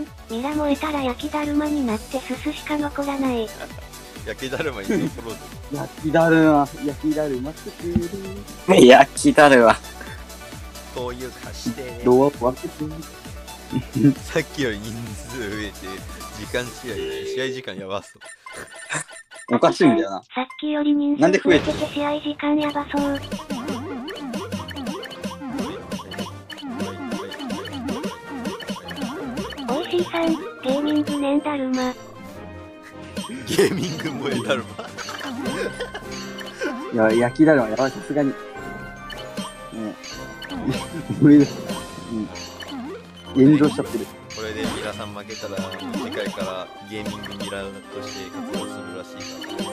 ん、ミラ燃えたら焼きだるまになってすすしか残らない。 焼きだるまに残ろうぜ。 焼きだるま作ってる。 焼きだるま。 灯油貸してね。 ドア開けて。 さっきより人数増えて、試合時間やばそう。 おかしいんだよな。 さっきより人数増えてて試合時間やばそう。おいしいさん、ゲーミングねんだるま。 ゲーミング燃えだるいま。 や、焼きだるまやばい、さすがに。無理だ。炎上しちゃってる。 これでミラさん負けたら、次回からゲーミングミラとして活動するらしいから。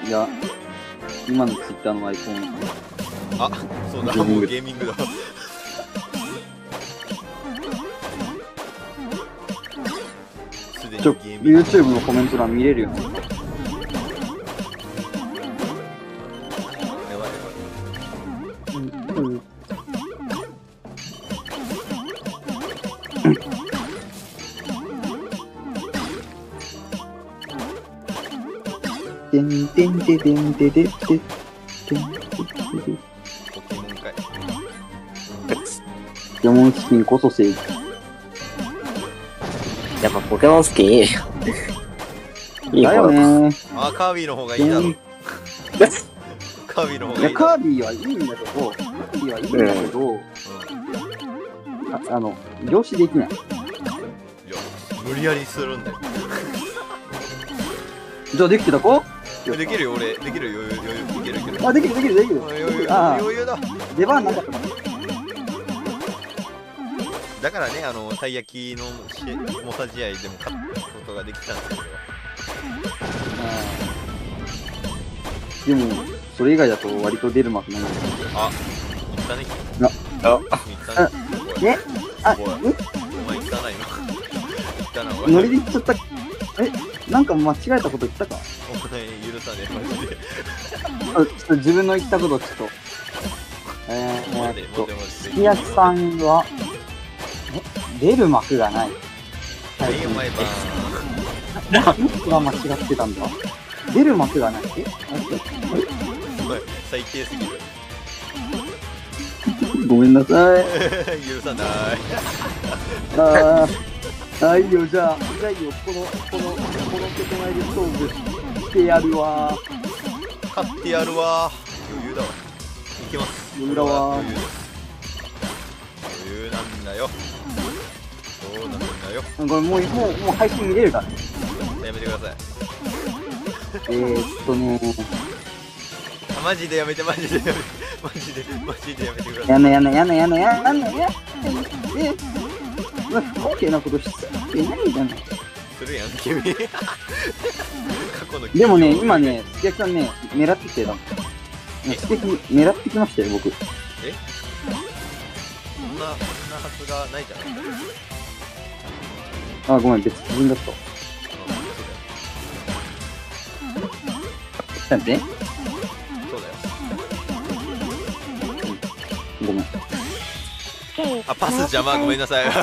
いや、今のツイッターのアイコン。 あ、そうだ、もうゲーミングだ。 YouTube のコメント欄見れるよね。 やばいやばい。 てんてんてんてんてんてんてん。 ポケモンかい。 ポケモンスキンこそ正義。 やっぱポケモンスキンいいよ。いいだよね。 あ、カービィの方がいいだろ。カービィの方がいいだろ。 いや、カービィはいいんだけど、凝視できない。 いや、無理やりするんだよ。 じゃあできてたか？ できるよ、俺。できるよ、余裕。いける。 あ、できる。 余裕だ。 出番なかったの。 だからね、たい焼きの猛者試合でも勝つことができたんですけど。 でも、それ以外だと割と出る幕なんだけど。 あ、言ったね。 言ったね。 え？あ、 お前言ったないの。言ったな、お前。 ノリで言っちゃった。なんか間違えたこと言ったか？ お前許さねえ、マジで。 ちょっと自分の言ったことちょっと。すき焼きさんは、出る幕がない。 はい、お前ば僕が間違ってたんだ。出る幕がない。 お前、最低すぎる。 ごめんなさい。 許さない。 いいよ、じゃあいいよ、この手前で勝負してやるわ。 勝ってやるわ。余裕だわ。いきます。 余裕だわ。 余裕なんだよ。そうなんだよ。 これもう配信見れるからね。 やめてください。マジでやめてください。 やな。不公平なことしてないじゃない。 するやん、君。過去のでもね、今ね、すき焼きさんね、狙ってきてたもん。すき焼き狙ってきましたよ、僕。 そんなはずがないじゃない。 あ、ごめん、別人だった。なんで？ そうだよ。 ごめん。 あ、パス邪魔、ごめんなさい。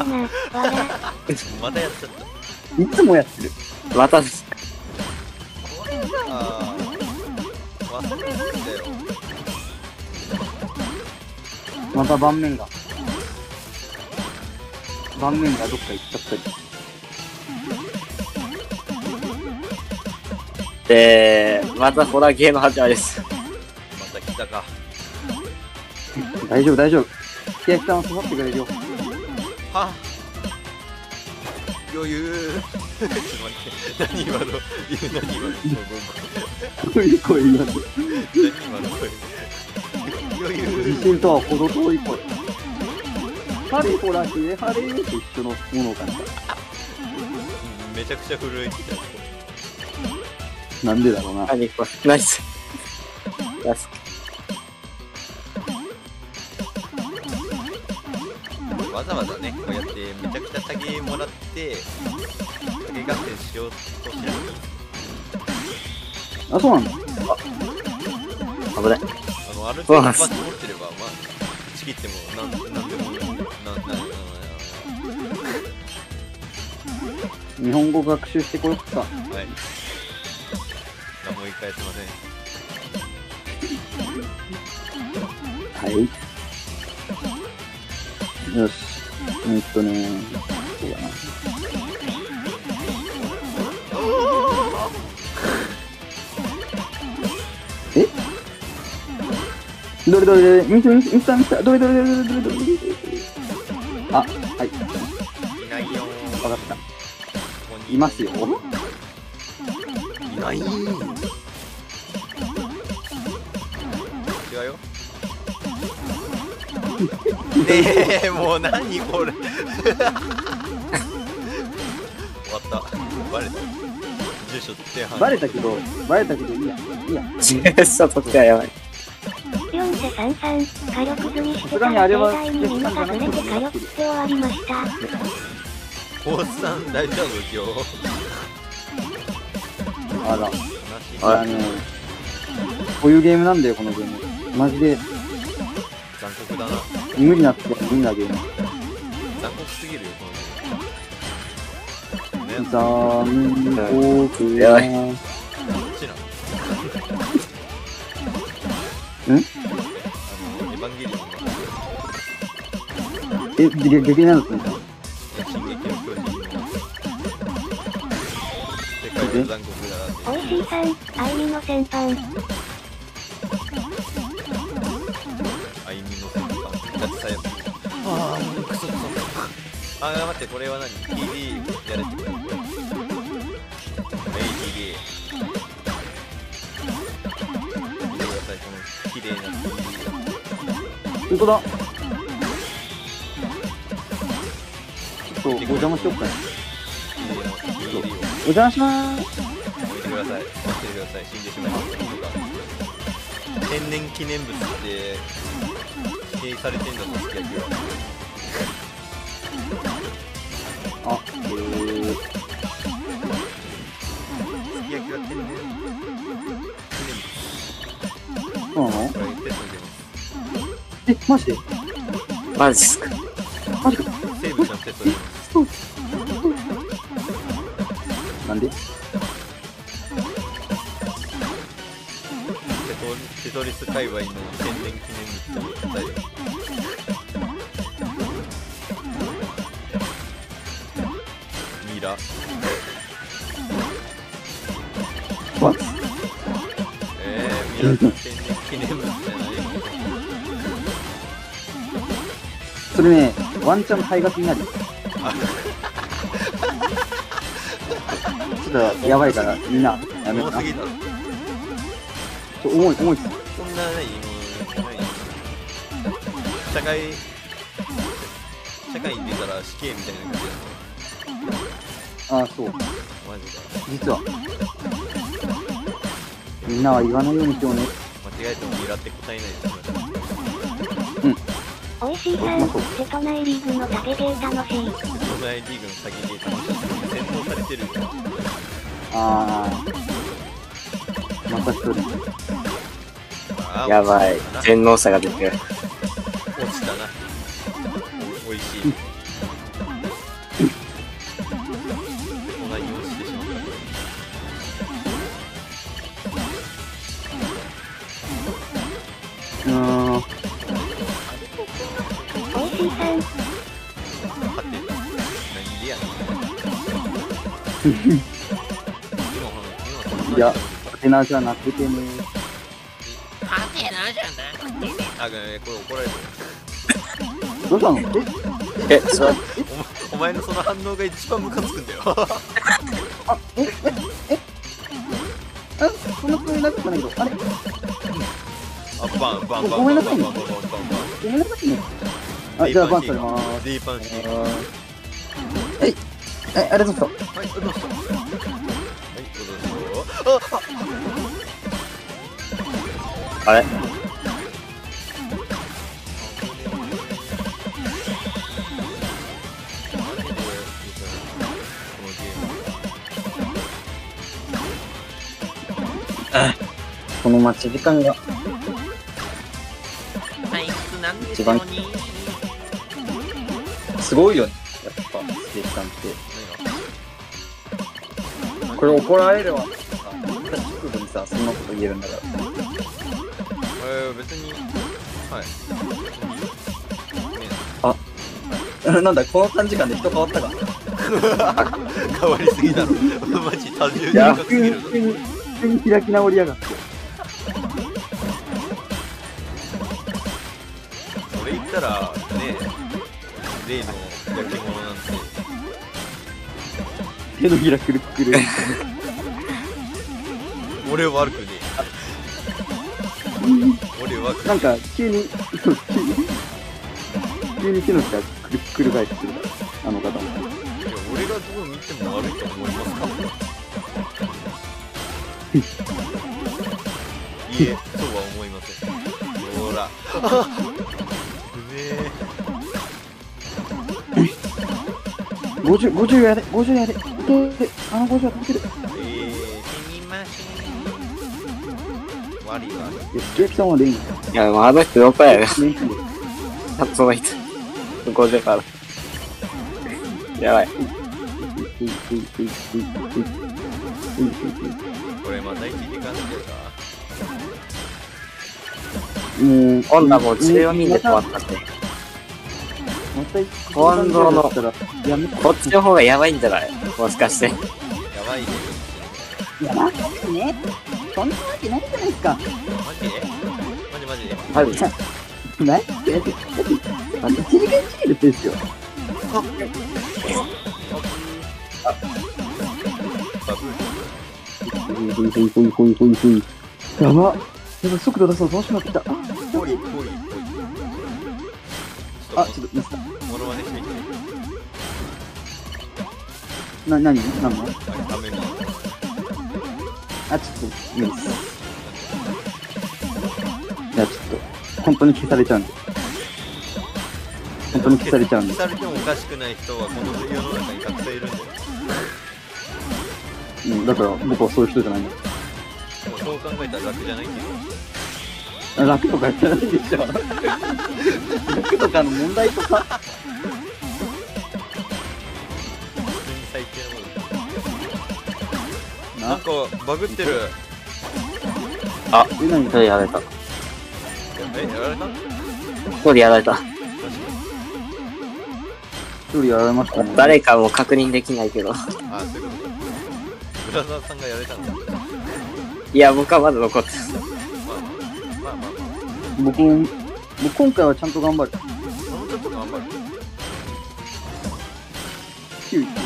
またやっちゃった。 いつもやってる。 また、 これさ、忘れるんだよ。 また盤面がどっか行っちゃったり。 またホラー系の始まりです。 また来たか。 大丈夫。すき焼きさんは育ってくれるよ。 は余裕。ちょっと待って。何今のどういう声言われる？ 何今の声。余裕。 自信とは程遠い声。ハレホラヒレハレーと一緒のものかな。 めちゃくちゃ震えてた。 なんでだろうな。 何これ、ナイス。 わざわざね、こうやってめちゃくちゃタゲもらってタゲ合戦しようとしなくていい。 あ、そうなんだ。 危ない。 ある程度バッチ持ってれば、まあ、打ち切ってもなんでも日本語学習してこよっか。 はい。何も言い返せません。 はい。よし。そうだな。えどれ見たどれあ、はい。 いないよー。 わかった。 ここにいますよ。 いないー。違うよ。ねえ、もう何これ。終わった。バレた。住所手配。 バレたけど、いいや。 そう、そっちはやばい。 ピョンセ33、火力済みしてさすたがにあれはら盛大にみんながずれて火力って終わりました。 コースさん大丈夫今日。 あら。 話あのこういうゲームなんだよ、このゲーム。マジで、 残酷だな。 無理なゲーム。 残酷すぎるよこのゲーム。ね、 残酷やばいこっちなの。 んエヴァンゲリオンの劇なのすんだ。 進撃の巨人の世界の残酷だなって。 おいしいさん、あいみの先輩。 あいみの先輩ガチさやつ。ああもうクソ。あー待って、これは何 ?TD やれってこと？TD 見てください、この綺麗な TD 本当だ。ちょっとお邪魔しよっかね。 TD をお邪魔しまーす。 置いてください。待っててください。死んでしまいます。天然記念物って指定されてんだぞ、すき焼きは。 あ、 すき焼きは天然記念そうなの？ 物。これテスト受けます。 マジで？ マジっすか。 マジか。 生物のテスト受けます。 なんで？ テトリス界隈の天然記念物と答える。ミラ。 わっ。 ミラって天然記念物じゃないの？ それね、ワンチャン退学になる。ちょっとやばいから、みんな、やめな。 重すぎだろ。 重いっす。 そんなないもう社会に出たら死刑みたいな感じだあ、そう。 マジか。 実は。みんなは言わないようにしようね。 間違えてもミラって答えないです。 おいしいさん、瀬戸内リーグの竹ゲー楽しい。 都内リーグの先に楽しい。洗脳されてる。 また一人。 やばい。全能差が出てる。 落ちたな。おいしい。同じに落ちてしまった。 おいしいさん。 勝ってた。何でやねん。 いや、ハテナじゃなくてね。 あ、ごめん、これ怒られてる。 どうしたの？ お前のその反応が一番ムカつくんだよ。 そんなつもりなかったんだけど、あれ？ あ、バン。 ごめんなさいね。ごめんなさいね。あ、じゃあバンされまーす。 D パン式。 ありがとうございました。 はい、どうした？はい、どうぞ。 あれ？この待ち時間が一番すごいよね。やっぱステーキさんってこれ怒られるわ。直後にさ、そんなこと言えるんだから。 別に、はい。 なんだ、この短時間で人変わったか。 変わりすぎだろ。マジ単純に深すぎるぞ。 急に開き直りやがって。 それ言ったら、ね、例の焼き物なんて。 手のひらくるくる。 俺は悪くねえ。俺は悪くねなんか、急に手のひらくるくる返ってくるから、あの方も。 え。いや、俺がどう見ても悪いと思いますか？いえ、そうは思いません。ほら。 50やで、50やで。いけて、あの50は飛べてる。 すみません。悪いわ。 ジェキさんはでいいの？ いや、まだ人どこやねん。 年金で。 その人。50から。やばい。 これまた1時間でか。 もう、 今度はもう14人で終わったんで。 また今度のやめて。 こっちの方がやばいんじゃないもしかして。 やばいね。 いや、待ってね。そんなわけないじゃないですか。 マジでマジでマジないだって1時間違いでペースよ。やば。速度出すの楽しくなってきた。 ぽい。 あ、ちょっとミスった。 モノマネしてみて。 何のはい、ダメな。 あ、ちょっと無理です。いや、ちょっと、本当に消されちゃうんで。本当に消されちゃうんで。 消されてもおかしくない人はこの世の中にたくさんいるんだよ。 うん、だから僕はそういう人じゃないんだ。 でもそう考えたら楽じゃないっていう。 楽とかじゃないでしょ。楽とかの問題とか。 普通に最低なもの。なんかバグってる。 何一人やられた。 やられた？ 一人やられた。 一人やられましたね。 誰かも確認できないけど。 あ、そういうことか。ブラザーさんがやられたんだ。 いや、僕はまだ残ってる。 まあ。 僕今回はちゃんと頑張る。 もうちょっと頑張る。 9位。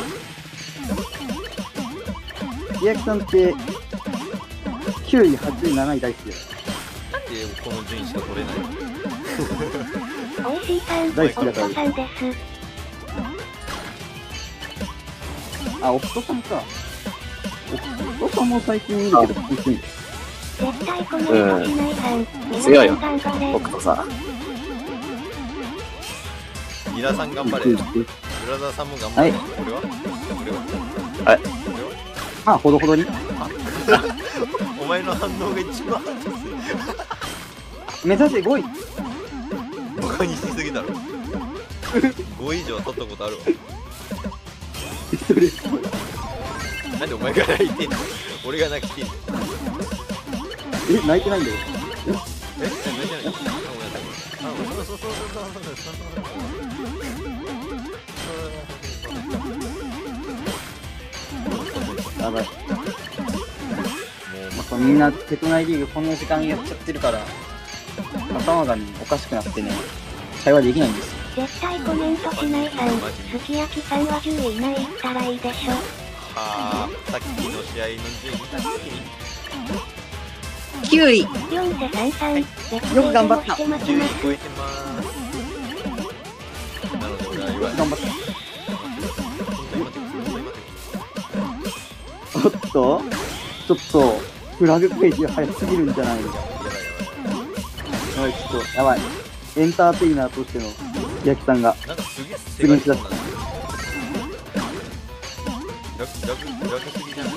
宮城さんって9位、8位、7位大好きだよ。 なんでこの順位しか取れないの？ おいしいさん、 大好きだからおっとさんです。 あ、夫さんか。夫さんも最近いいけど、普通に。 絶対コメントしないさん。 強いよ皆さん頑張れ。 僕とさ。 皆さん頑張れ。ブラザーさんも頑張れ。 はい俺ははいあ、ほどほどに。 お前の反応が一番目指せ5位。 バカにしすぎだろ。5以上取ったことあるわ。 それ、 なんでお前が泣いてんの？俺が泣きてんの？ 泣いてないんだよ。 泣いてない？あ、ごめんなさい。 やばい。 もやっぱみんなテクナイリーグこの時間やっちゃってるから、頭がね、おかしくなってね、会話できないんですよ。 絶対コメントしないさん。すき焼きさんは10位以内いったらいいでしょ。 はぁ、さっきの試合の順位見たっ 9位。 4世さんさん、 よく頑張ったして待け？10位ちます。 超えてまーす。なので俺は言わない。 頑張った。 本当に待って。 ちょっと、フラグページ早すぎるんじゃないの？やばい、ちょっと、やばい。エンターテイナーとしての焼きさんが、 なんかすげえ世界そうなんだ。楽すぎじゃない？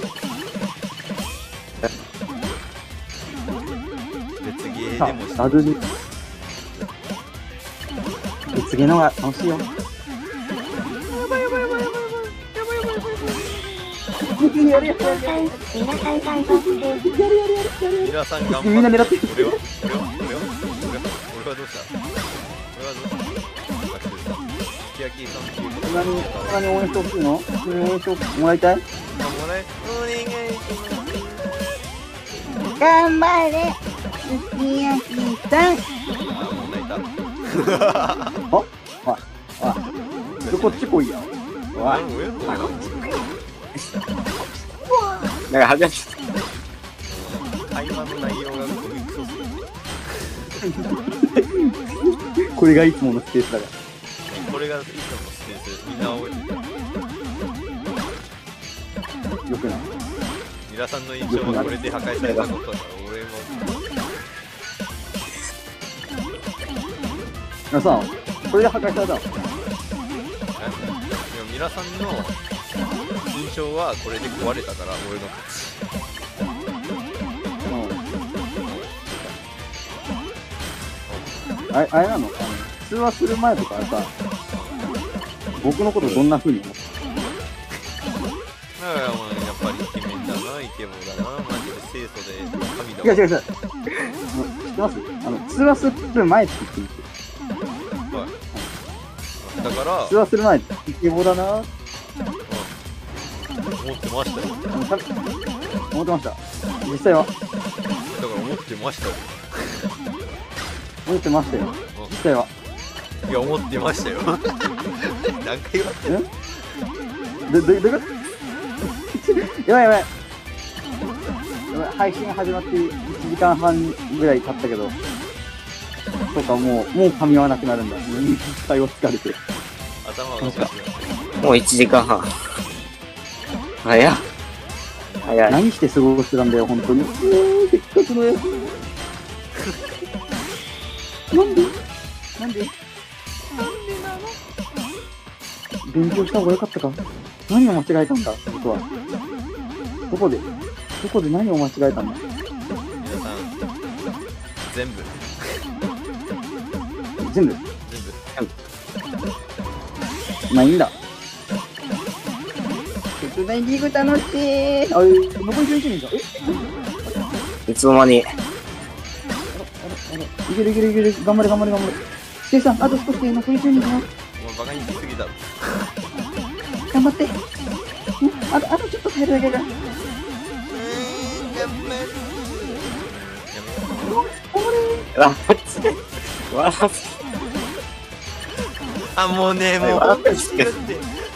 別ゲーでもしてラグに、別ゲーの方が楽しいよ。 君やるやるお父さん、皆さん頑張って。 皆さん頑張って。 みんな狙って俺はどうした俺はどうしたすき焼きさんっていうこと何応援してほしいの？応援してもらいたい？ もらえお願いします。 頑張れすき焼きさん。 あ、もう泣いた。 こっち来いや。わなんか初めて。 会話の内容がゴミクソすぎて。 これがいつものスペースだかこれがいつものスペース。みんな覚えてら。よくない。 皆さんの印象はこれで破壊されたことだから俺もさ、これで破壊されたの？ でも皆さんの印象はこれで壊れたから俺のあれなの？通話する前とかさ、僕のことどんな風に思ってだからもうやっぱりイケメンだな、イケボだな、マジで清楚で神だ違う。知ってます？通話する前って言ってみて。 はいだから通話する前、イケボだな。 思ってましたよ。 思ってました。実際はだから思ってましたよ。 思ってましたよ。実際は。 いや、思ってましたよ。何回言われてるどういうことやばい。配信始まって1時間半ぐらい経ったけど、そうか、もう噛み合わなくなるんだ。対応疲れて。 頭がおかしいよ。 もう1時間半。早っ。早い。 何して過ごしてたんだよ、本当に。せっかくのやつ。なんでなの？勉強した方が良かったか？何を間違えたんだ、僕は。どこで何を間違えたんだ？ 皆さん、全部。 まあいいんだ。突然リーグ楽しい。残り11人じゃん。 いつの間に。 いける。頑張れ。スケさん、あと少しで残り10人だよ。 もうバカにしすぎだろ。 頑張って。あとちょっと耐えるだけだ。 笑って。 あ、もうね、もう笑って死ぬって。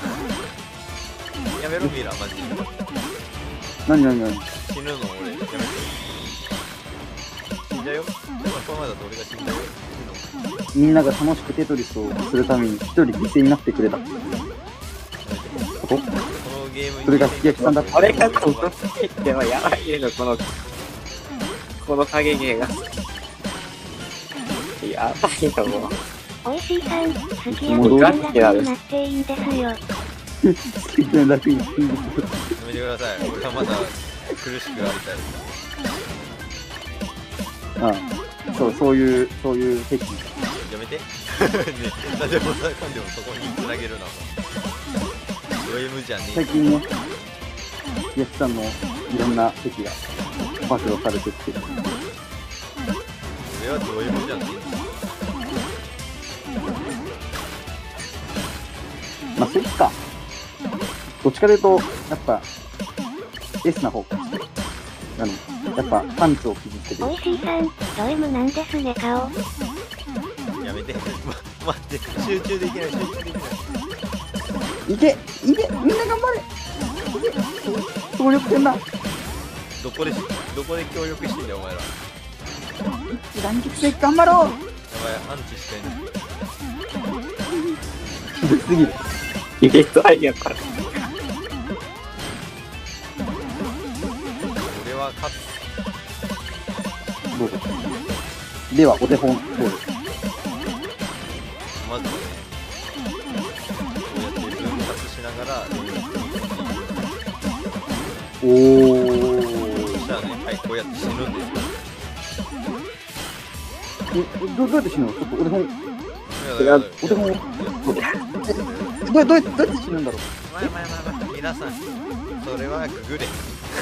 やめろ、ミラ、マジで。 何死ぬの、俺。やめて。死んだよ。このままだと俺が死んだよ。 みんなが楽しくテトリスをするために一人犠牲になってくれた。 このゲームにそれがすき焼きさんだった。 これがこのでもやばいけど、この影芸が。やばいよ、もう。 おいしいさん、すき焼きさん楽になっていいですよ。 すき焼きさん楽になっていいですよ。 やめてください。俺はまだ苦しくありたい。 そういう癖。 やめて。ね、なんでもさかんでもそこにつなげるな。ド M じゃねえ。 最近ね、すき焼きさんのいろんな癖が暴露されてきてる。 俺はド M じゃねまあ、そっか。どっちかというと、やっぱ、S な方か。やっぱ、パンツを傷つけてる。 おいしいさん、ド M なんですね、顔。 え。やめて。待って、集中できない。 いけみんな頑張れ協力戦だ。 どこで協力してんだよ、お前ら。 団結して頑張ろう。 やばい、アンチしかいない。 ひどすぎる。 イベントアイデアから。 俺は勝つ。 どうぞ。では、お手本。どうぞ。 まずはね、こうやって分割しながら、 おー。 そしたらね、はい、こうやって死ぬんですよ。 どうやって死ぬの？ちょっとお手本。 いやお手本を。 どうやって死ぬんだろう。 まあ皆さんそれはググれ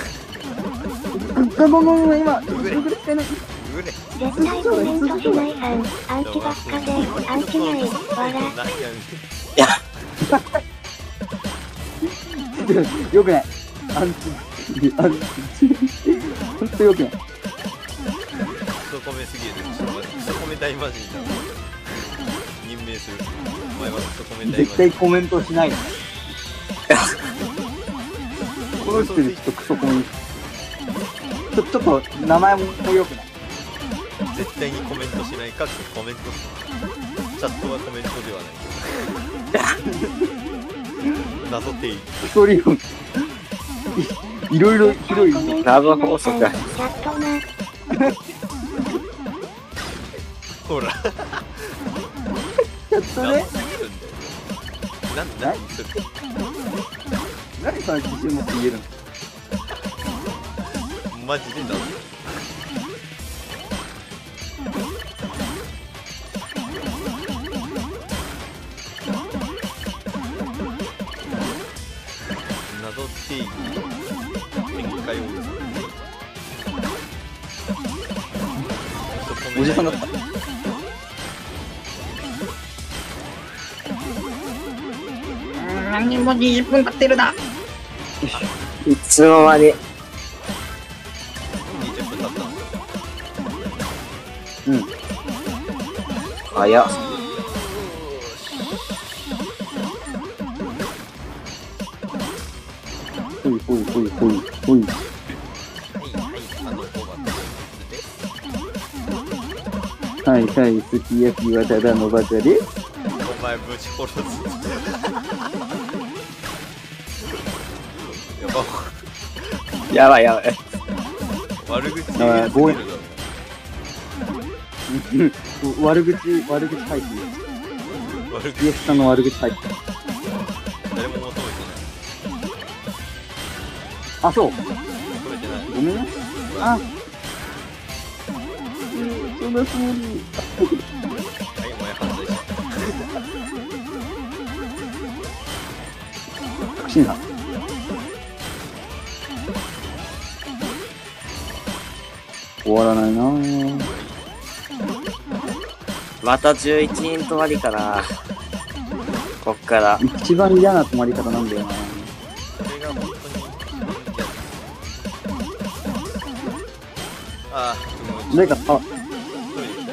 ごめん、今、 ググれググってない。 ググれ絶対コメントしないさん。アンチばっかで、アンチない。わら。 よくない。アンチ。ほんとよくない。 クソコメすぎる。クソコメ大魔人だ。任命する。お前はクソコメ大魔人。 絶対コメントしない。この人でちょっとクソコメント。ちょっと名前もよくない。 絶対にコメントしないかコメントする。チャットはコメントではない。謎定義。 ストーリーもいろいろ広い。 謎法則が。 チャットな。 ほら。 ちょっとね。 何する何その自信持って言えるの。 マジで謎。謎定義展開をおじさんだった。 何も20分経ってるな。 いつの間に。 20分経ったんですよ。 うん。 早っ。 ほい。 はい、 はい、すき焼きはただのバカです。 お前ぶち殺す。 やばい。 悪口言うごめんだろ。 悪口入ってる。 悪口イエスさんの悪口入ってる。 誰も求めてない。 あ、そう。 求めてない。 ごめんね。あ。そんなつもり。 はい、お前犯罪者。 確信犯。終わらないなぁ。 また11人止まりかな。こっから。 一番嫌な止まり方なんだよな。 それが本当に嫌です。ああ、 誰か、あ、 トイレ行きたい。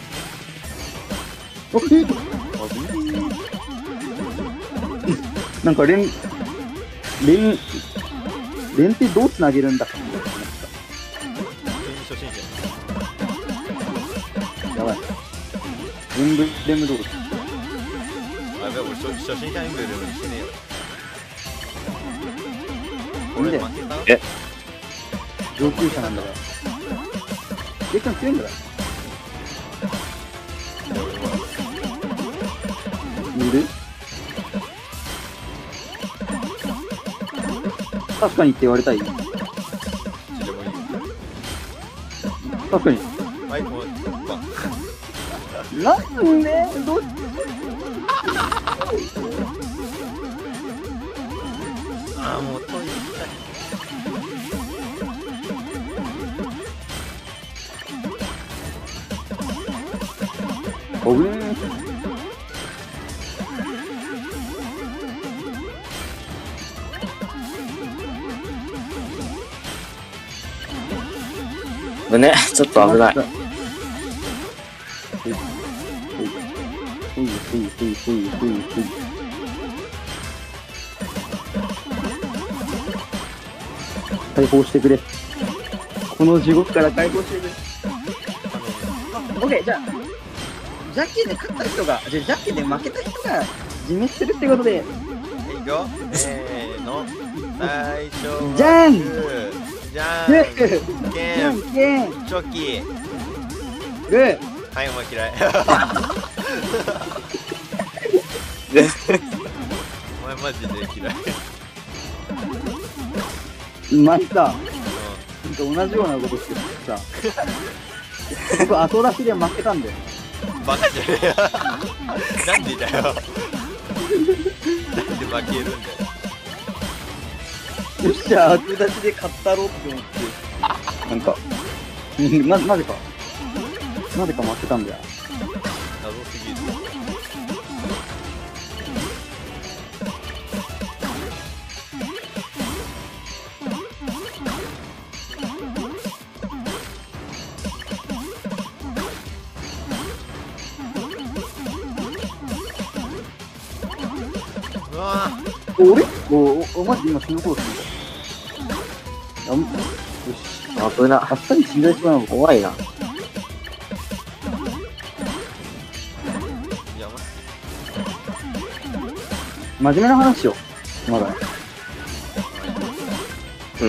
おいなんか連ってどうつなげるんだっけ。 初心者。 やばい。エンブレムどうあ、やべえ、俺初心者エンブレムにしてねえよ。俺負けた？ え上級者なんだから。結構強いんだから。いる？確かにって言われたい？ でもいい。 確かに。 はい、もう、バン。 なんでどっち？ ああ、もうトイレ行きたい。 おぶん。 ね、ちょっと危ない。 ほい。解放してくれ。この地獄から解放してくれ。オッケー、じゃあ、ジャッキーで勝った人が、ジャッキーで負けた人が自滅するってことで、 いくよ。せーの。最初はじゃんじゃグんーけんゲンチョキ。 グーはい、お前嫌い。お前マジで嫌い。 マスター、同じようなことしてるさ。僕、後出しで負けたんだよ。 バカじゃねえよ。なんでだよ。 なんで負けるんだよ。 よっしゃ、後出しで勝ったろうって思って。なんか、なぜか負けたんだよ。 謎すぎる。うわ俺マジで今死ぬことするんだよ。よし。 危な。 あっさり死んだしまうの怖いな。 ー、いや真面目な話よ。まだ。 うん。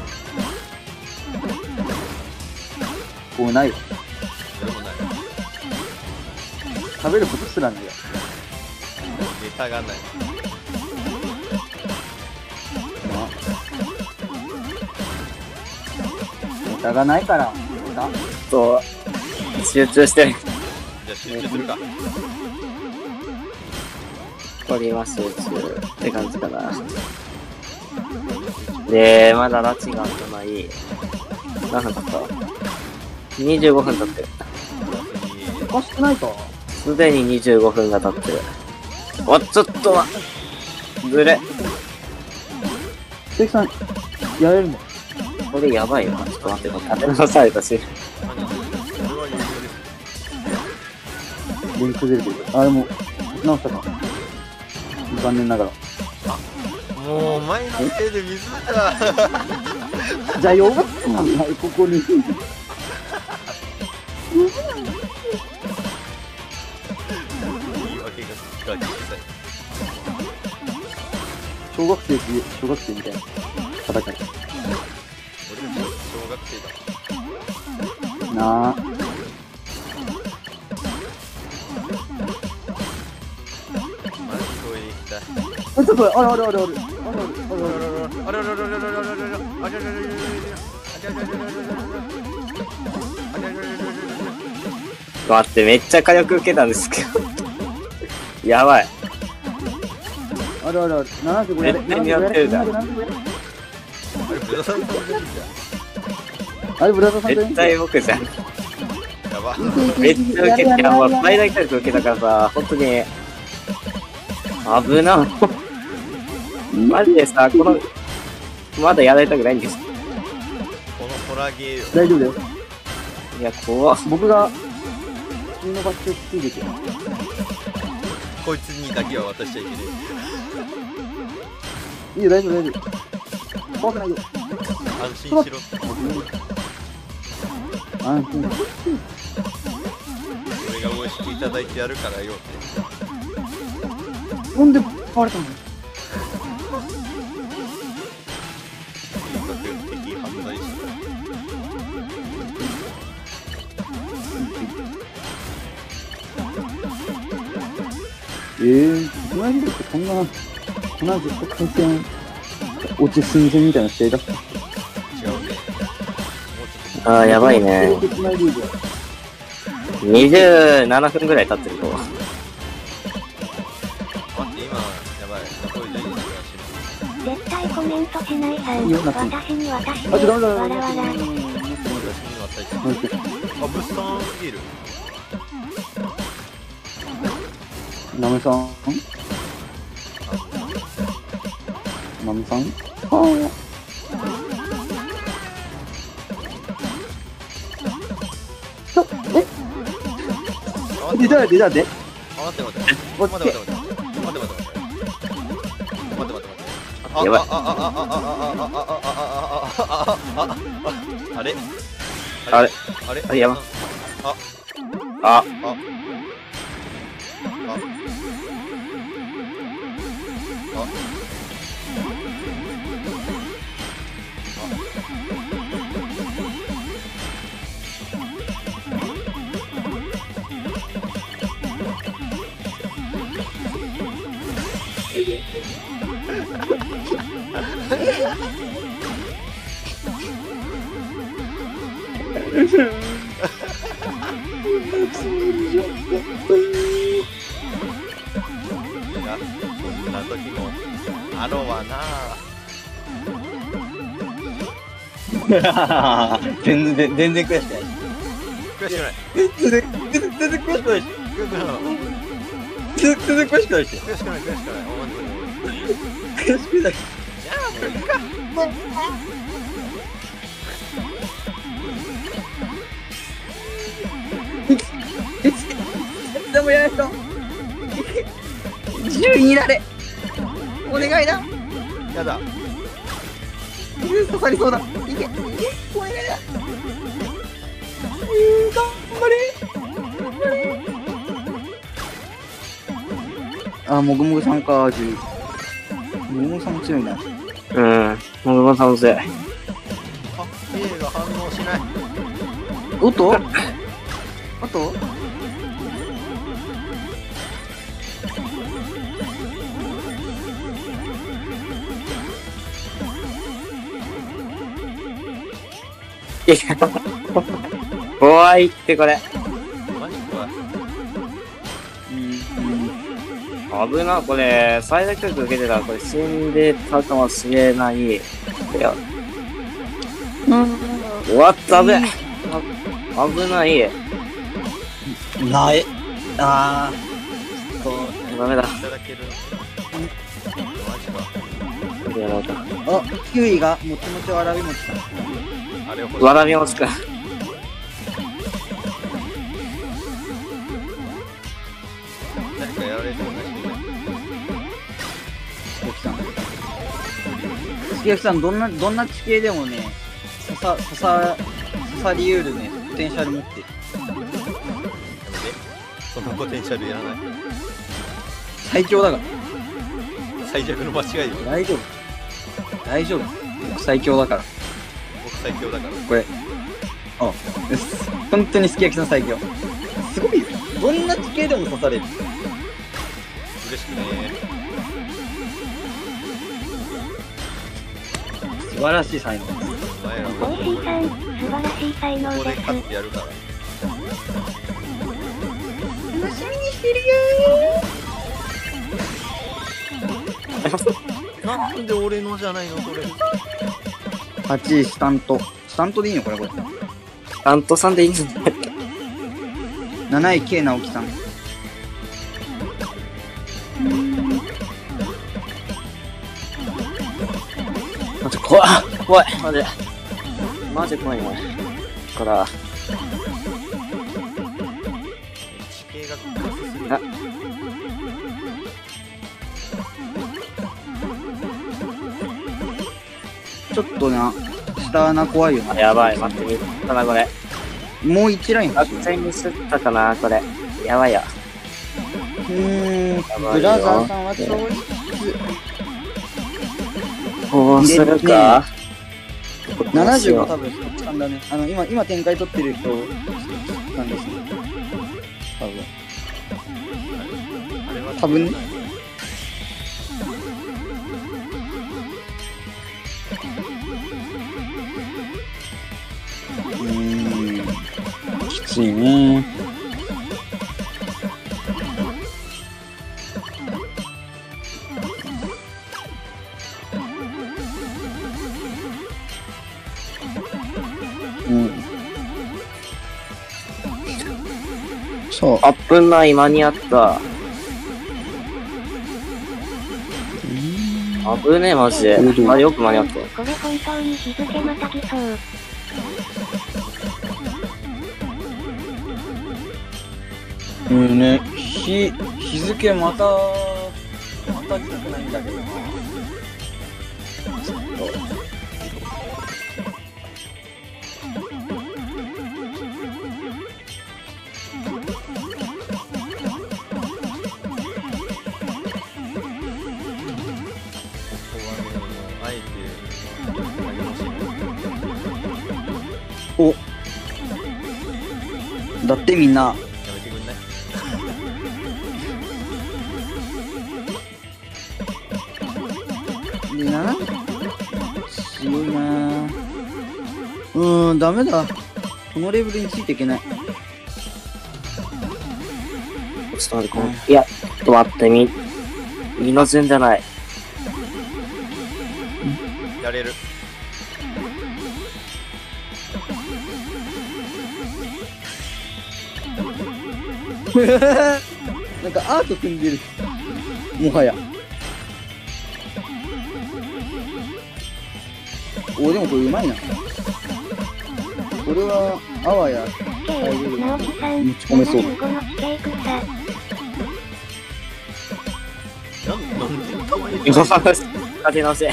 こうないよ。 俺もない。 食べることすらないよ。 ネタがない。 ネタがないから。ネタそう。集中してる。 じゃあ集中するか。 これは集中って感じかな。で、まだ拉致が開かない。何分経った ?25 分経ってる。 おかしくないか。 すでに25分が経ってる。お、ちょっと待って。ずれ。 鈴木さん、やれるの？ これやばいよな。ちょっと待って、立て直されたし。 俺は余裕です。 リンク出るけど。あ、でも、直したか。残念ながら。 もうお前のせいで水だ。 じゃあ、よかったな、ここに。 言い訳が小さい。 小学生みたいな戦い。 俺たち小学生だ。 なあ。 マジトイレ行きたい。 ちょっと、あれ。 待って、めっちゃ火力受けたんですけど。やばい。 あれ。75やれ。 絶対にやってるじゃん。 あれ、ブラザーさんと絶対僕じゃん。 やば。 めっちゃ受けて、いや、もう最大火力受けたからさ、本当に。危な。マジでさ、この、まだやられたくないんです。 このホラゲーを大丈夫だよ。 いや、怖っ。 僕が、普通のバッジをついてて。 こいつにだけは渡しちゃいけない。 いいよ、大丈夫。怖くないよ。 安心しろ。 安心。 俺が美味しくいただいてやるからよって。 なんで壊れたの？ とにかく敵犯罪者。 隣でってこんなずっと回転落ち寸前みたいな試合だった。 違うね。もうちょっあー、やばいね。27分ぐらい経ってると。 と待って、今、やばい。残り12時がし絶対コメントしないさん。 いいよな私にあ、 わダメだ。 らわら。 ます。あ、物産すぎる。 ナメさんは出たで。 あ、待って。 やばい。 あれやばい。あ、 やっクな時のアロはな全然悔しくない。 悔しくない。 全然悔しくないし。全然悔しくないし。 悔しくない。 悔しくない。でもやらないと10位になれ。お願いだ。 やだ。 刺さりそうだ。いけお願いだ。頑張れ。あ、もぐもぐさんか、10。もぐもぐさんも強いな。 うん。もぐもぐさんも強い。 あ、A が反応しない。 おっとあといや、怖いってこれ。 マジ怖い。 危な、これ、最大曲受けてたらこれ死んでたかもしれない。いや。終わったべ。危ない。 ない。あダメだ。 いただける。マジか。 やろうか。 あ、キウイがもちもちわらびもちさん。 あれ欲しい。 わらびもちか。 何かやられてもないしね。 すき焼きさん。すき焼きさん、どんな地形でもね、刺さりうるね、ポテンシャル持ってる。 そのポテンシャルやらない。 最強だから。 最弱の間違いよ。 大丈夫。僕最強だから。 僕最強だから。 これ。あ、本当にすき焼きさん最強。すごいよ。どんな地形でも刺される。 嬉しくね素晴らしい才能。 お前らもおいしいさん、素晴らしい才能でここで勝っす。 てやるから。 楽しみにしてるなんで俺のじゃないのこれ。 8位スタントでいいのこれ。 アントさんでいいんじゃない 7位 K 直樹さん。 マジ怖い。マジ怖いね。から、 地形が複雑すぎる。 あちょっとな、下穴怖いよな。 やばい、待ってみたな、これ。 もう1ライン欲しい。 学生にすったかな、これ。やばいよ。 ブラザーさんは超こうするか。 75多分スタンだね。今展開取ってる人なんですね。 あれは多分ね。きついね。そう。 危ない、間に合った。危ねえ、マジで。あ、よく間に合った。 これ本当に日付またぎそう。 ね、日付またぎたくないんだけどな。ちょっと。 あえて投げ欲しいな。 お。だってみんな。 やめてくんない？ でな。強いな。ダメだ。このレベルについていけない。 ちょっと待って、いや、ちょっと待ってみ。 二の順じゃない。 やれる。 なんかアート組んでる。もはや。お、でもこれうまいな。これは、あわや、 直樹さん、 持ち込めそう。 75の地形草。 なんでたまに立て直せ。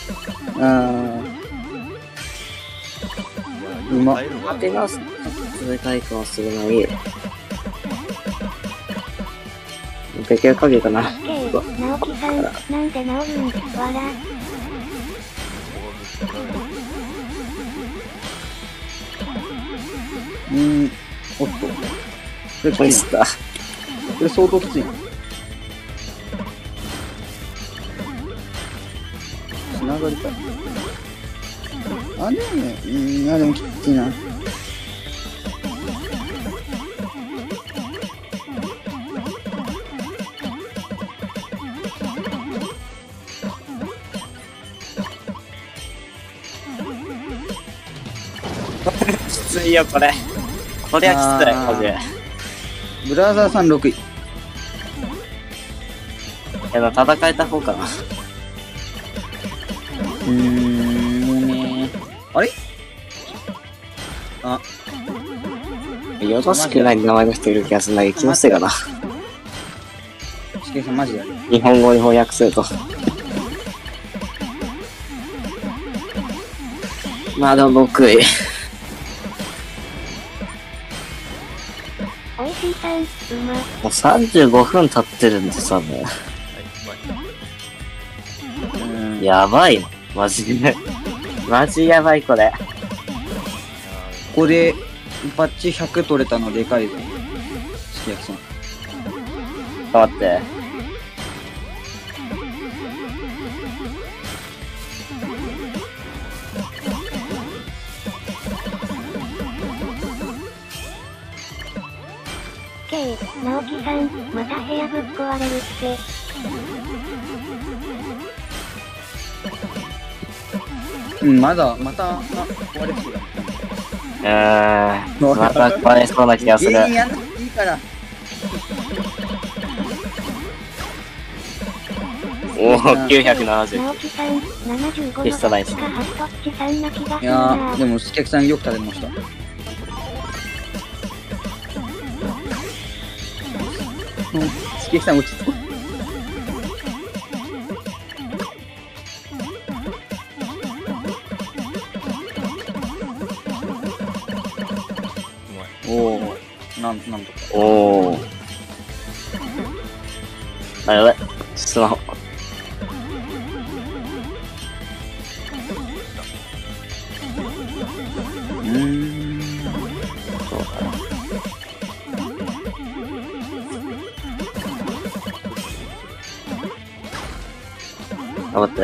うまっ。 立て直す。冷たい顔するのに。できる限りかな。 直樹さん、なんで治るんわら。 おっと。これきついな。 ミスった。 これ相当きついな。つながりか。あ、でもね、でもきついな。 きついよ、これ。これはきつい、マジで。 ブラザーさん6位。 戦えた方かな。 あれよろしくない名前の人いる気がするな。気のせいかな。 しけさんマジでやる。 日本語に翻訳すると。まだ6位。 おいしいさん、うま。 もう35分経ってるんでさ、もう。やばいの。マジで。マジやばい、これ。 これ、バッチ100取れたのでかいぞ。すき焼きさん。 待って。 直樹さん、また部屋ぶっ壊れるって。 また壊れそうだ。 また壊れそうな気がする。 やんなくていいから。 おお、970。 直樹さん、75の消したないし。 がハストッチさんな気がすいるな。 でもすき焼きさんよく食べました。すき焼きさん落ち着く。おお、なんとか。 おお。あ、やばい。スマホ。そうかな。頑張って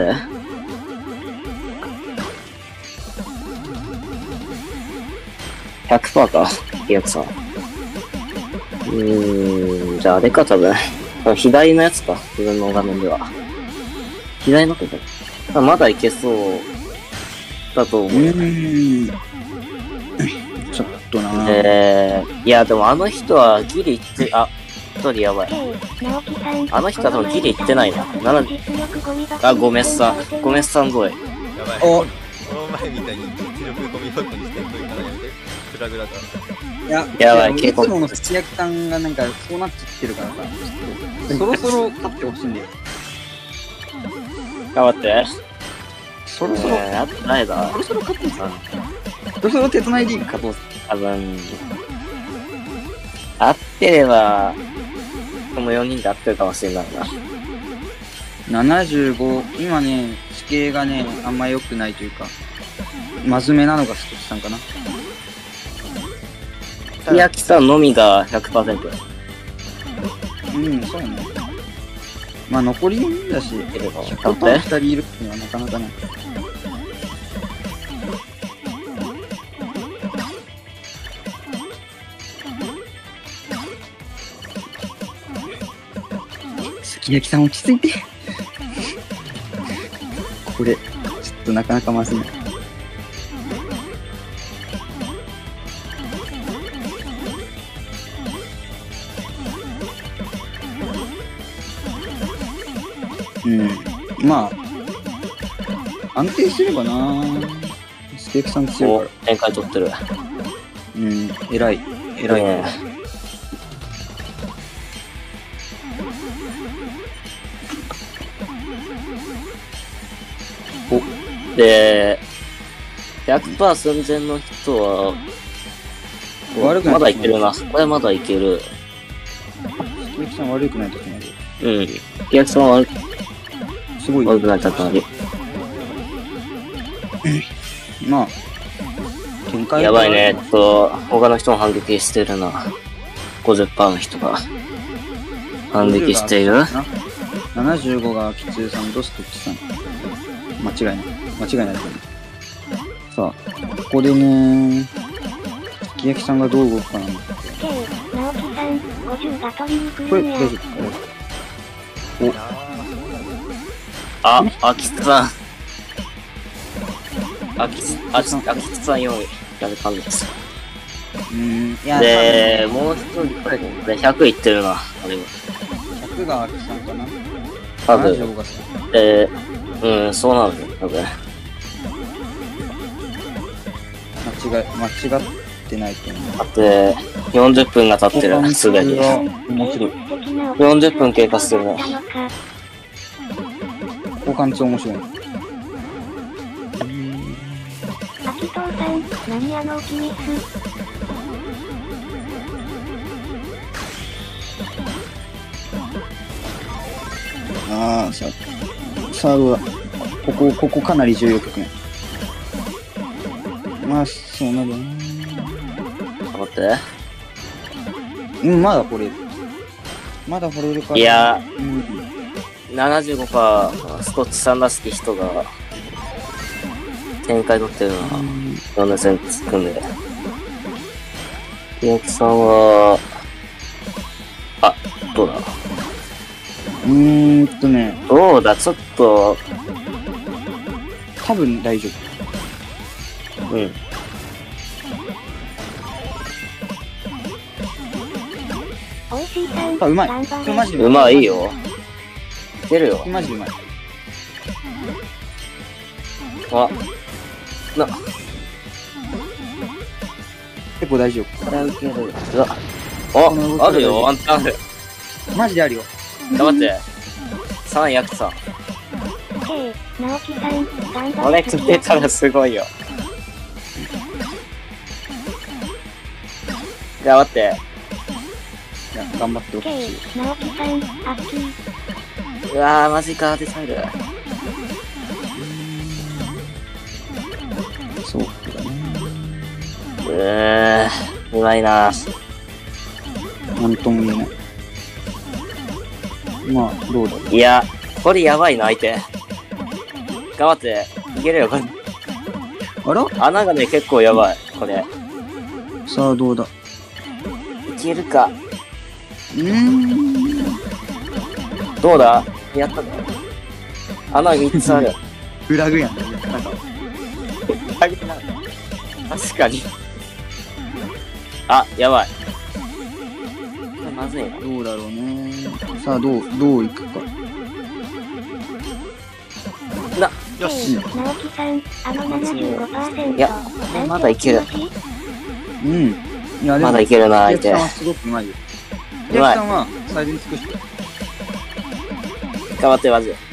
。100% か。いやさ。じゃああれか、多分。左のやつか。自分の画面では。左のってか。まだいけそうだと思う。 ちょっとな。 いや、でもあの人はギリ言って、あ、一人やばい。あの人は多分ギリ言ってないな。あ、ゴメスさん。ゴメスさん超え。 やばい。この前みたいに実力ゴミ箱にしてんといかないで。グラグラだ。 やばい、 いつものすき焼きさんがなんかそうなっちゃってるからさ。そろそろ勝ってほしいんだよ。 頑張って。 そろそろ。 誰だ？ そろそろ勝ってさ。そろそろ手繋いでいくかどう多分、合ってれば、この4人で合ってるかもしれないな。 75、今ね、地形がね、あんま良くないというか、真面目なのがすき焼きさんかな。 すき焼きさんのみが 100%。 そうね。まあ残り4人だし、100%2人いるっていうのはなかなかない。すきき焼きさん落ち着いて。これ、ちょっとなかなかまずいな。うん。まあ、安定すればな。すき焼きさん強いおから。、 展開取ってる。 うん、偉い。偉い。 ねで、100% 寸前の人は、 悪くないまだいけるな。これまだいける。 すき焼きさん悪くない時まで。 うん。お客さんはすごい。 悪くなっちゃったのに。 まあ、展開やばいね。他の人も反撃してるな。50% の人が。反撃している。 75がキツさんとストッチさん。間違いない。間違いないですよね。さあ、ここでね、すき焼きさんがどう動くかなんだ。 K、直樹さん、50が取りにくこれ、 いね大丈夫かあ、秋津さん。秋津さん4位。やる感じです。 いや、 で、もう一人、で100いってるな。あれは。 100が秋さんかな。 多分。 75がさ、 そうなのよ、多分。 間違ってないと思う。 だって、40分が経ってる、すでに。 面白い。 40分経過してるね。 交換値面白い。 秋藤さん、何あの気にす。 ああ、さあどうだ。ここかなり重要局面。まあ、そうなんだな。 待って。 うん、まだ掘れる。まだ掘れるから。 いや、 うん。 75%スコッチさんらしき人が展開取ってるな。4戦組んで。宮城さんは、あ、どうだどうだちょっと、 多分大丈夫。 うん。 おいしいさん、 あ、うまい。 頑張れこれマジでうまいよ。いけるよ。 マジでうまい。 あ、 結構大丈夫。 これ受ける。うわ。あ、あるよ、ワンチャンある。 マジであるよ。 頑張って。3ヤクさん。 K、直樹さん、頑張これれ。 決めたらすごいよ。頑張って。 いや、頑張ってほ K、 しい。 直樹さん、アッキー。 うわー、マジか、デサイル。 そうだね。 うまいな。 なんとも言えない。まあ、どうだろう。 いや、これやばいな、相手。頑張って。いけるよ、これ。 あら穴がね、結構やばい、これ。 さあ、どうだ。 いけるか。 どうだやったの穴3つある。 フラグやん。なんか、 確かに。あ、やばい。これまずいな。 どうだろうね。さあ、どういくか。 よし。 直樹さん、あの 75%。 いやまだいける。 うん。いや、でも、 まだいけるな、相手ヤクさん。はすごくうまいよ。 うまいヤクさんは最善尽くして。 頑張って、マジで。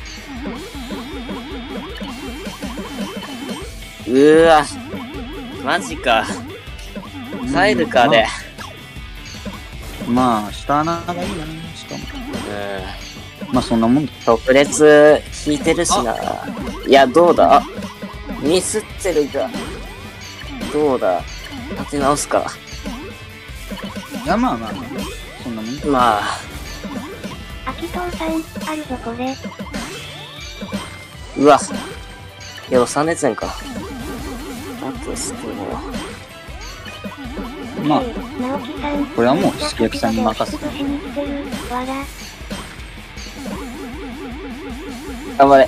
うーわ。マジか。帰るかね。 まあ、下穴がいいな、しかも。まあ、そんなもんだ。 特列引いてるしな。いや、どうだあ、ミスってるが。どうだ立て直すか。 いや、まあまあ、そんなもんだ。 まあ、 秋藤さん、あるぞこれ。 うわ。いや、3列戦か。だとしても。 まあ、 直樹さん、 これはもうすき焼きさんに任せて。 しに来てるわら。 頑張れ。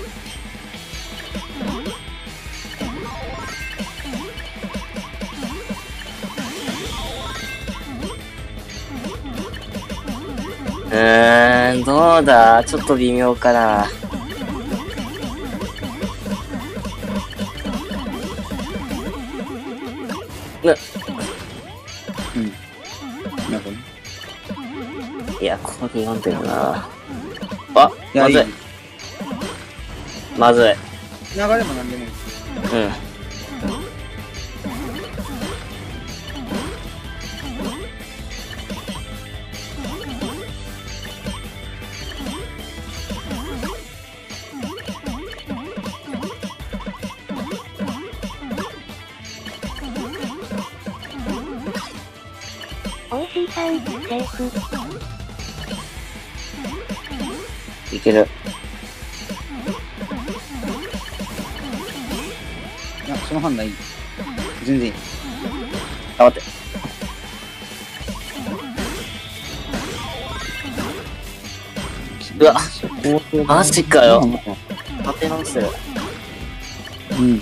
どうだ、ちょっと微妙かな。 うん。なるほどね。 いや、ここで読んでるな。あ、 いや、 まずい。まずい。 流れも何でもいい。 うん。 おいしいさん、セーフ。 いける。 いや、その判断いい。全然いい。 頑張って。うわ、マジかよ。立て直してる。 うん。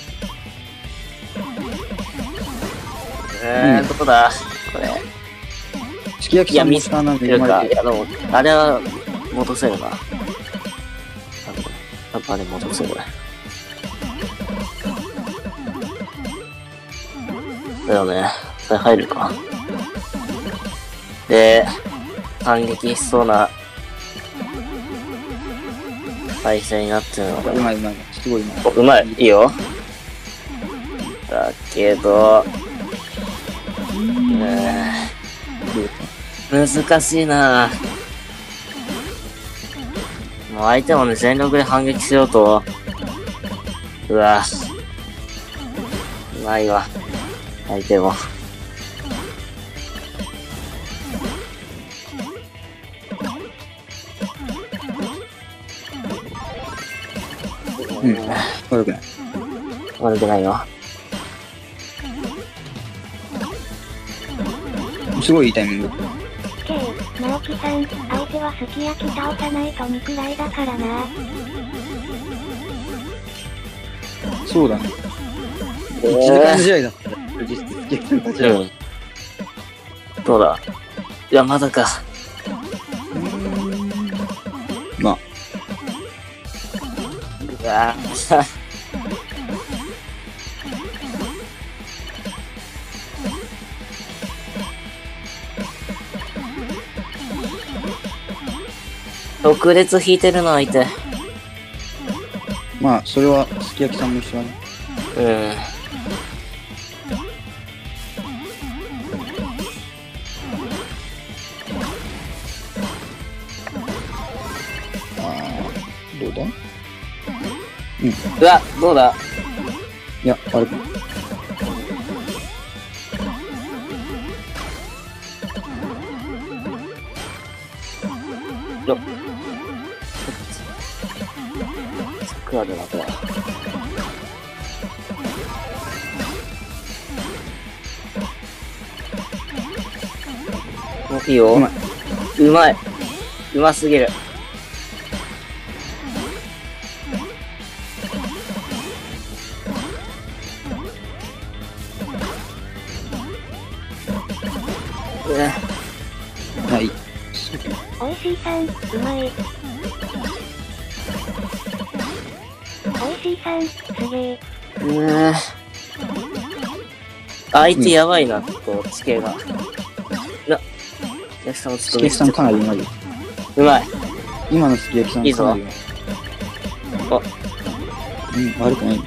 どこだこれ。 すき焼きさんも下なんでいるか。いや、でも、あれは戻せるな。あれ戻せる。だよね。それ入るか。で、反撃しそうな体勢になってるのが。 うまいうまい。すごいうまい。 お、うまい。いいよ。だけど、難しいな。もう相手もね、全力で反撃しようと。うわ。うまいわ。相手も。 うん。悪くない。 悪くないよ。 すごいいいタイミング。 K、直樹さん、相手はすき焼き倒さないと2くらいだからな。 そうだね。1時間試合だったら、実質すき焼きさんたちは。 どうだいや、まだか。 まあ。 うわ特列引いてるな、相手。 まあ、それはすき焼きさんも一緒だね。どうだ？ うわ、どうだいや、悪くない。 よっ。桜でな、これ。いいよ。 うまい。 うまい。うますぎる。 はい。 おいしいさん、うまい。おいしいさん、すげえ。 相手やばいな、こう、地形が。焼きさんをちょっとすき焼きさんかなりうまいよ。 うまい。 今のすき焼きさんいいぞかなりうまい。うん、悪くない。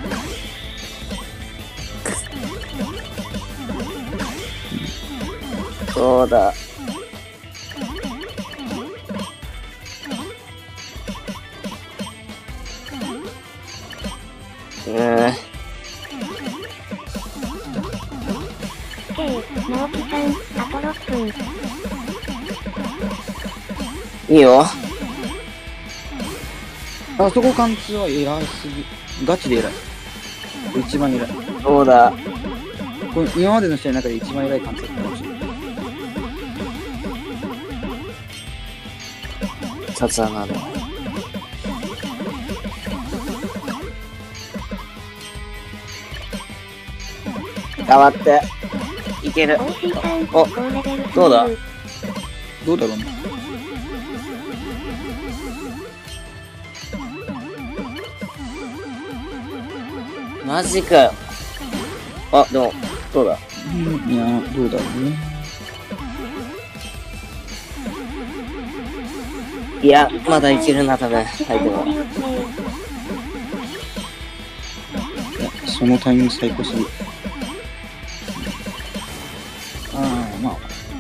そうだ。 K、直樹さん、あと6分。 いいよ。 あそこ貫通は偉すぎ。ガチで偉い。一番偉い。 そうだ。 これ今までの試合の中で一番偉い貫通だったかもしれない。 さつなの。 頑張って。いける。 おいしいさん、 お高レベルすぎる。 どうだどうだろうね。 マジかよ。あ、でも、どうだいや、どうだろうね。 いや、まだいけるな、多分。相手も。 いや、そのタイミング最高すぎる。ああ、まあ。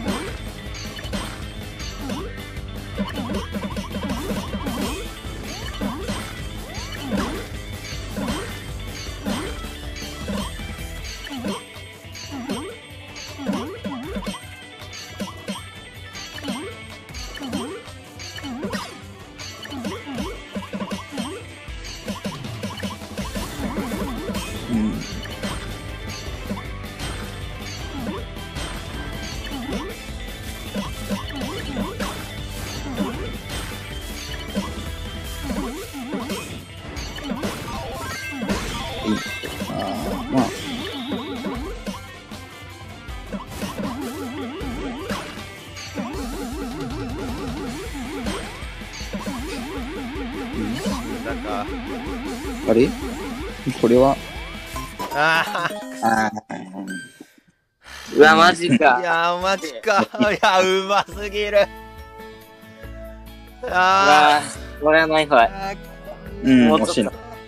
うん。ああ、まあ。 なんか、 あれこれは、 あああ、 うわ、マジあ、いか。 やー、マジか。いや、うますぎる。 うあわこれはないファイ。 あ、 うん、 もうちょっと惜しいな。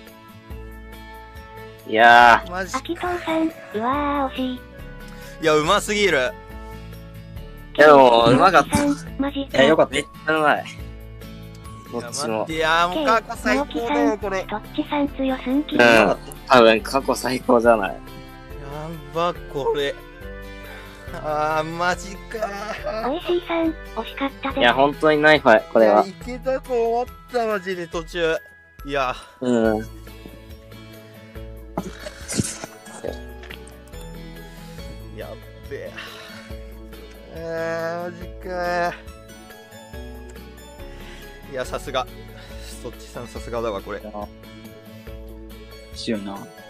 いやマジあきとうさん、うわー、惜しい。 いや、うますぎる。 ー。でも、うまかった。 さん、マジか。 いや、よかっためっちゃうまい。どいやっちも。 いや、もう過去最高だよ、これ。やとっちさん強すんき。 うん。多分、過去最高じゃない。 ば、これ。あー、マジか。 おいしいさん、惜しかったで。 いや、本当にないファイ、これは。 いけたと思った、マジで途中。いや、 うん。 やっべえ。マジか。いや、さすが。そっちさんさすがだわ、これ。 強いな。